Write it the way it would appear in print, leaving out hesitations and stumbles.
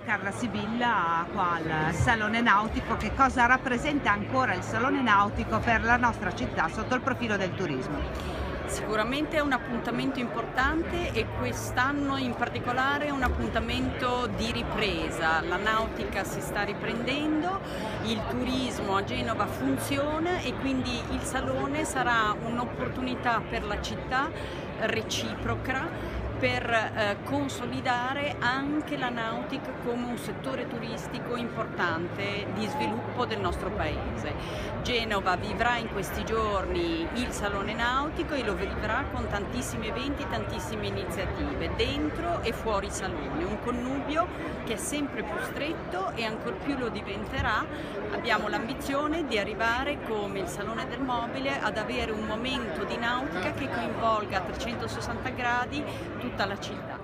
Carla Sibilla qua al Salone Nautico. Che cosa rappresenta ancora il Salone Nautico per la nostra città sotto il profilo del turismo? Sicuramente è un appuntamento importante e quest'anno in particolare è un appuntamento di ripresa. La nautica si sta riprendendo, il turismo a Genova funziona e quindi il Salone sarà un'opportunità per la città reciproca per consolidare anche la nautica come un settore turistico importante di sviluppo del nostro paese. Genova vivrà in questi giorni il Salone Nautico e lo vivrà con tantissimi eventi, tantissime iniziative, dentro e fuori Salone, un connubio che è sempre più stretto e ancor più lo diventerà. Abbiamo l'ambizione di arrivare come il Salone del Mobile ad avere un momento di nautica che coinvolga a 360 gradi tutta la città.